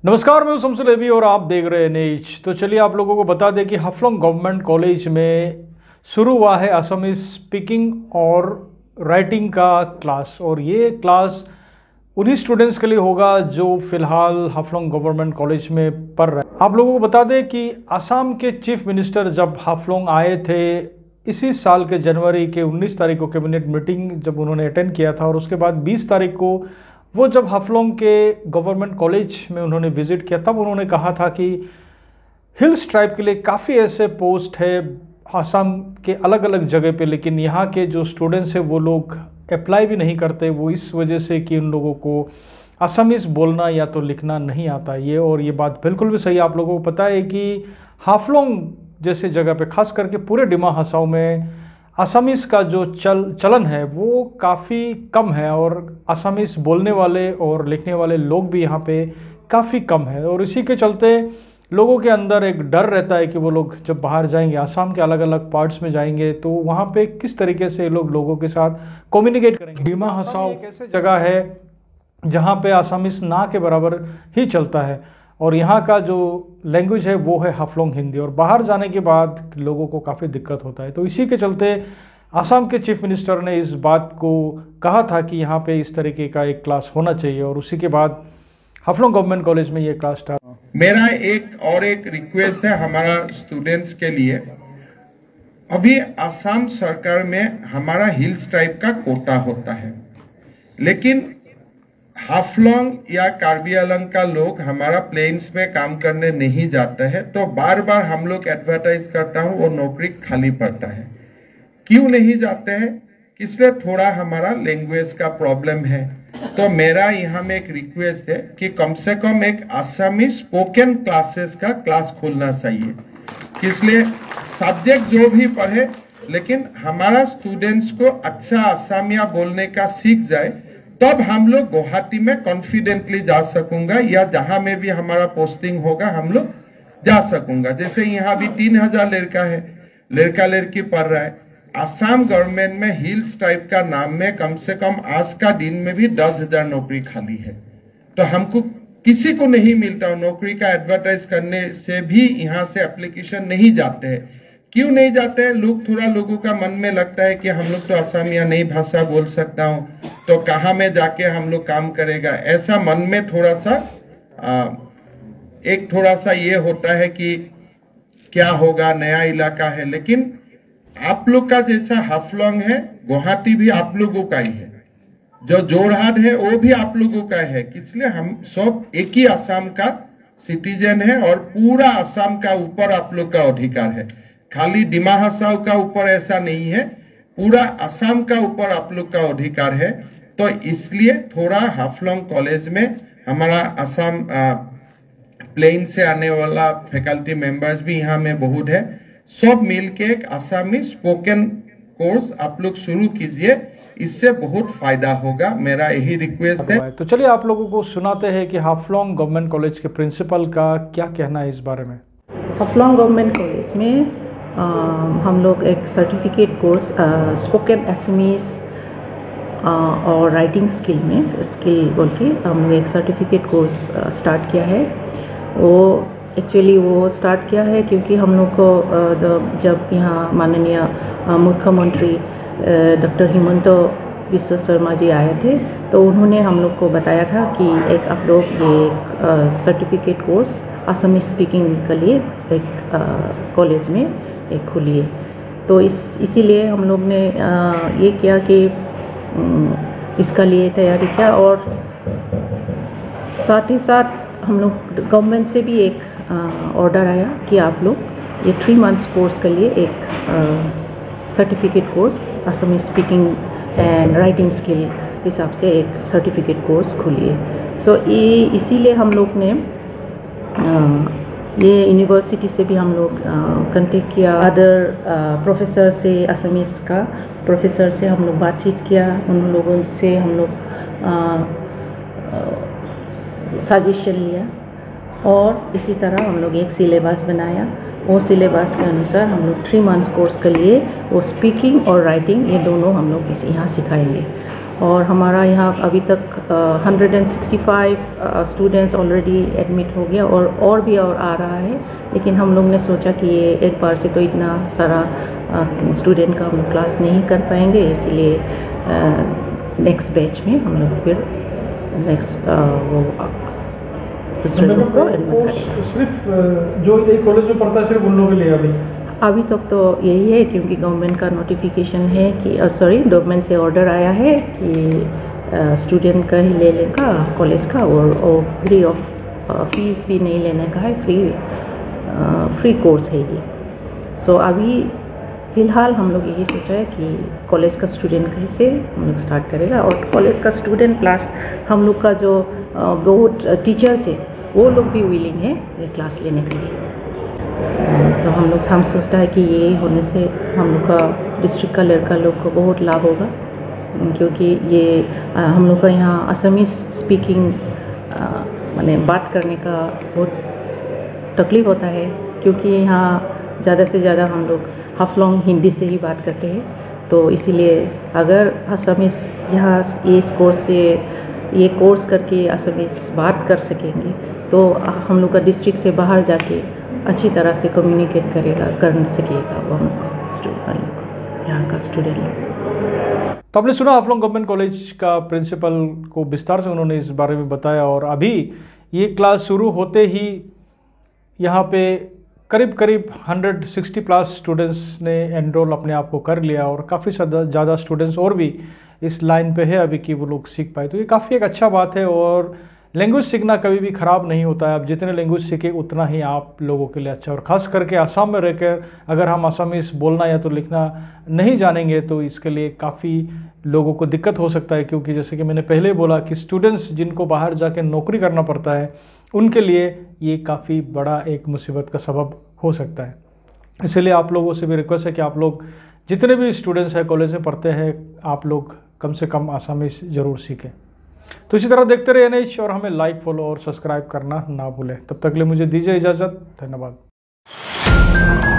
नमस्कार, मैं हूं शमसुल एबी और आप देख रहे हैं नेज। तो चलिए आप लोगों को बता दें कि हाफलोंग गवर्नमेंट कॉलेज में शुरू हुआ है असमीज स्पीकिंग और राइटिंग का क्लास। और ये क्लास उन्हीं स्टूडेंट्स के लिए होगा जो फिलहाल हाफलोंग गवर्नमेंट कॉलेज में पढ़ रहे हैं। आप लोगों को बता दें कि असम के चीफ मिनिस्टर जब हाफलोंग आए थे इसी साल के जनवरी के 19 तारीख को कैबिनेट मीटिंग जब उन्होंने अटेंड किया था, और उसके बाद 20 तारीख को वो जब हाफलोंग के गवर्नमेंट कॉलेज में उन्होंने विज़िट किया, तब उन्होंने कहा था कि हिल्स ट्राइब के लिए काफ़ी ऐसे पोस्ट है असम के अलग अलग जगह पे, लेकिन यहाँ के जो स्टूडेंट्स हैं वो लोग अप्लाई भी नहीं करते। वो इस वजह से कि उन लोगों को असमीज़ बोलना या तो लिखना नहीं आता। ये बात बिल्कुल भी सही। आप लोगों को पता है कि हाफलोंग जैसे जगह पे, खास करके पूरे डिमा हसाओ में असमीज़ का जो चलन है वो काफ़ी कम है, और असमीज़ बोलने वाले और लिखने वाले लोग भी यहाँ पे काफ़ी कम है। और इसी के चलते लोगों के अंदर एक डर रहता है कि वो लोग जब बाहर जाएंगे, असम के अलग अलग पार्ट्स में जाएंगे, तो वहाँ पे किस तरीके से लोगों के साथ कम्युनिकेट करेंगे। डिमा हसाओ एक ऐसी जगह है जहाँ पे असमीज़ ना के बराबर ही चलता है, और यहाँ का जो लैंग्वेज है वो है हाफलोंग हिंदी, और बाहर जाने के बाद लोगों को काफ़ी दिक्कत होता है। तो इसी के चलते असम के चीफ मिनिस्टर ने इस बात को कहा था कि यहाँ पे इस तरीके का एक क्लास होना चाहिए, और उसी के बाद हाफलोंग गवर्नमेंट कॉलेज में ये क्लास स्टार्ट। मेरा एक रिक्वेस्ट है हमारा स्टूडेंट्स के लिए। अभी असम सरकार में हमारा हिल्स ट्राइब का कोटा होता है, लेकिन हाफलोंग या कार्बी आंगलोंग का लोग हमारा प्लेन्स में काम करने नहीं जाते हैं, तो बार बार हम लोग एडवर्टाइज करता हूँ वो नौकरी खाली पड़ता है। क्यों नहीं जाते हैं? इसलिए थोड़ा हमारा लैंग्वेज का प्रॉब्लम है। तो मेरा यहाँ में एक रिक्वेस्ट है कि कम से कम एक आसामी स्पोकन क्लासेस का क्लास खोलना चाहिए। इसलिए सब्जेक्ट जो भी पढ़े, लेकिन हमारा स्टूडेंट्स को अच्छा आसामिया बोलने का सीख जाए, तब हम लोग गुवाहाटी में कॉन्फिडेंटली जा सकूंगा, या जहां में भी हमारा पोस्टिंग होगा हम लोग जा सकूंगा। जैसे यहाँ भी 3000 लड़का लड़की पढ़ रहा है। असम गवर्नमेंट में हिल्स टाइप का नाम में कम से कम आज का दिन में भी 10,000 नौकरी खाली है। तो हमको किसी को नहीं मिलता नौकरी का एडवर्टाइज करने से भी यहाँ से एप्लीकेशन नहीं जाते हैं। क्यों नहीं जाते हैं? लोगों का मन में लगता है कि हम लोग तो असमिया नई भाषा बोल सकता हूँ, तो कहाँ में जाके हम लोग काम करेगा, ऐसा मन में थोड़ा सा ये होता है कि क्या होगा, नया इलाका है। लेकिन आप लोग का जैसा हाफलोंग है, गुवाहाटी भी आप लोगों का ही है, जो जोरहाट है वो भी आप लोगों का है। इसलिए हम सब एक ही असम का सिटीजन है, और पूरा असम का ऊपर आप लोग का अधिकार है। खाली डिमा हसाओ का ऊपर ऐसा नहीं है, पूरा असम का ऊपर आप लोग का अधिकार है। तो इसलिए थोड़ा हाफलोंग कॉलेज में हमारा असम प्लेन से आने वाला फैकल्टी मेंबर्स भी यहाँ में बहुत है, सब मिलके एक आसामी स्पोकन कोर्स आप लोग शुरू कीजिए, इससे बहुत फायदा होगा। मेरा यही रिक्वेस्ट है। तो चलिए आप लोगों को सुनाते हैं कि हाफलोंग गवर्नमेंट कॉलेज के प्रिंसिपल का क्या कहना है इस बारे में। हाफलोंग गवर्नमेंट कॉलेज में हम लोग एक सर्टिफिकेट कोर्स स्पोकन असमीज और राइटिंग स्किल बोल के हम एक सर्टिफिकेट कोर्स स्टार्ट किया है। वो स्टार्ट किया है क्योंकि हम लोग को जब यहाँ माननीय मुख्यमंत्री डॉक्टर हिमंत बिस्वा शर्मा जी आए थे, तो उन्होंने हम लोग को बताया था कि एक आप लोग ये सर्टिफिकेट कोर्स असमी स्पीकिंग के लिए एक कॉलेज में एक खोलिए। तो इसीलिए हम लोग ने ये किया कि इसका लिए तैयारी किया, और साथ ही साथ हम लोग गवर्नमेंट से भी एक ऑर्डर आया कि आप लोग ये 3 मंथ्स कोर्स के लिए एक certificate course Assamese speaking and writing skill हिसाब से एक सर्टिफिकेट कोर्स खोलिए। इसीलिए हम लोग ने ये यूनिवर्सिटी से भी हम लोग कांटेक्ट किया, अदर प्रोफेसर से, असमीज़ का प्रोफेसर से हम लोग बातचीत किया, उन लोगों से हम लोग सजेशन लिया, और इसी तरह हम लोग एक सिलेबस बनाया। वो सिलेबस के अनुसार हम लोग 3 मंथ्स कोर्स के लिए वो स्पीकिंग और राइटिंग ये दोनों हम लोग यहाँ सिखाएंगे। और हमारा यहाँ अभी तक 165 स्टूडेंट्स ऑलरेडी एडमिट हो गया और भी आ रहा है, लेकिन हम लोग ने सोचा कि ये एक बार से तो इतना सारा स्टूडेंट का हम क्लास नहीं कर पाएंगे, इसलिए नेक्स्ट बैच में हम लोग फिर नेक्स्ट वो सिर्फ जो एक कॉलेज में पढ़ता है सिर्फ उन लोगों के लिए अभी तक तो यही है, क्योंकि गवर्नमेंट का नोटिफिकेशन है कि गवर्नमेंट से ऑर्डर आया है कि स्टूडेंट का ही लेने का कॉलेज का, और फ्री ऑफ फीस भी नहीं लेने का है, फ्री कोर्स है ये। सो अभी फ़िलहाल हम लोग यही सोचा है कि कॉलेज का स्टूडेंट कैसे हम लोग स्टार्ट करेगा, और कॉलेज का स्टूडेंट प्लस हम लोग का जो बहुत टीचर्स है वो लोग भी विलिंग है ये क्लास लेने के लिए। तो हम सोचता है कि ये होने से हम लोग का डिस्ट्रिक्ट का लड़का लोग को बहुत लाभ होगा, क्योंकि ये हम लोग का यहाँ असमीज स्पीकिंग माने बात करने का बहुत तकलीफ़ होता है, क्योंकि यहाँ ज़्यादा से ज़्यादा हम लोग हाफलोंग हिंदी से ही बात करते हैं। तो इसीलिए अगर असमीज यहाँ ये कोर्स करके असमीज बात कर सकेंगे तो हम लोग का डिस्ट्रिक्ट से बाहर जाके अच्छी तरह से कम्युनिकेट कर सकेगा वो यहाँ का स्टूडेंट। तो आपने सुना हाफलोंग गवर्नमेंट कॉलेज का प्रिंसिपल को विस्तार से उन्होंने इस बारे में बताया, और अभी ये क्लास शुरू होते ही यहाँ पे करीब 160 प्लस स्टूडेंट्स ने एनरोल अपने आप को कर लिया, और काफ़ी ज़्यादा स्टूडेंट्स और भी इस लाइन पे है अभी कि वो लोग सीख पाए। तो ये काफ़ी एक अच्छा बात है, और लैंग्वेज सीखना कभी भी ख़राब नहीं होता है। आप जितने लैंग्वेज सीखे उतना ही आप लोगों के लिए अच्छा, और ख़ास करके आसाम में रहकर अगर हम आसामीज़ बोलना या तो लिखना नहीं जानेंगे तो इसके लिए काफ़ी लोगों को दिक्कत हो सकता है, क्योंकि जैसे कि मैंने पहले बोला कि स्टूडेंट्स जिनको बाहर जाके नौकरी करना पड़ता है उनके लिए ये काफ़ी बड़ा एक मुसीबत का सबब हो सकता है। इसलिए आप लोगों से भी रिक्वेस्ट है कि आप लोग जितने भी स्टूडेंट्स हैं कॉलेज में पढ़ते हैं, आप लोग कम से कम आसामीज़ ज़रूर सीखें। तो इसी तरह देखते रहे NH, और हमें लाइक, फॉलो और सब्सक्राइब करना ना भूलें। तब तक के लिए मुझे दीजिए इजाज़त। धन्यवाद।